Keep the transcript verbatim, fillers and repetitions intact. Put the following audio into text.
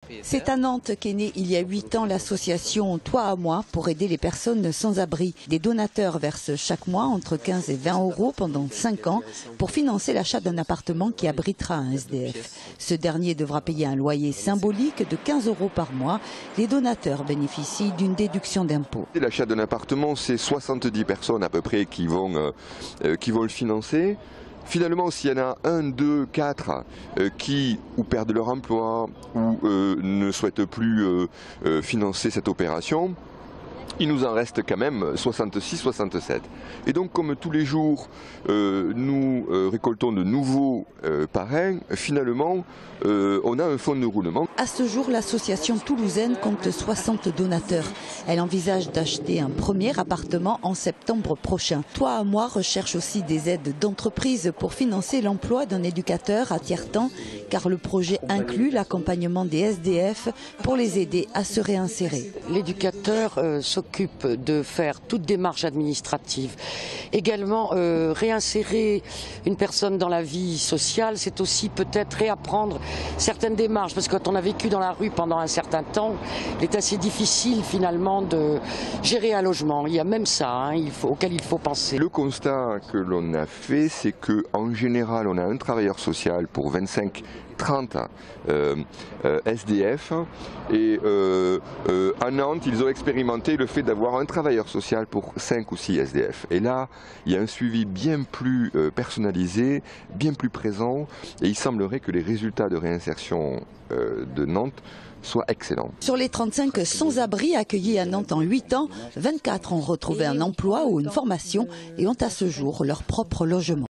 C'est à Nantes qu'est née il y a huit ans l'association Toi à moi pour aider les personnes sans abri. Des donateurs versent chaque mois entre quinze et vingt euros pendant cinq ans pour financer l'achat d'un appartement qui abritera un S D F. Ce dernier devra payer un loyer symbolique de quinze euros par mois. Les donateurs bénéficient d'une déduction d'impôt. L'achat d'un appartement, c'est soixante-dix personnes à peu près qui vont, euh, qui vont le financer. Finalement, s'il y en a un, deux, quatre euh, qui ou perdent leur emploi ou euh, ne souhaitent plus euh, euh, financer cette opération, il nous en reste quand même soixante-six, soixante-sept. Et donc, comme tous les jours, euh, nous euh, récoltons de nouveaux euh, parrains, finalement, euh, on a un fonds de roulement. À ce jour, l'association toulousaine compte soixante donateurs. Elle envisage d'acheter un premier appartement en septembre prochain. Toi à moi recherche aussi des aides d'entreprise pour financer l'emploi d'un éducateur à tiers-temps, car le projet inclut l'accompagnement des S D F pour les aider à se réinsérer. L'éducateur euh, s'occupe de faire toute démarche administrative. Également, euh, réinsérer une personne dans la vie sociale, c'est aussi peut-être réapprendre certaines démarches, parce que quand on a vécu dans la rue pendant un certain temps, il est assez difficile finalement de gérer un logement. Il y a même ça hein, il faut, auquel il faut penser. Le constat que l'on a fait, c'est qu'en général, on a un travailleur social pour vingt-cinq trente euh, euh, S D F et euh, euh, à Nantes, ils ont expérimenté le fait d'avoir un travailleur social pour cinq ou six S D F. Et là, il y a un suivi bien plus euh, personnalisé, bien plus présent, et il semblerait que les résultats de réinsertion euh, de Nantes soient excellents. Sur les trente-cinq sans-abri accueillis à Nantes en huit ans, vingt-quatre ont retrouvé un emploi ou une formation et ont à ce jour leur propre logement.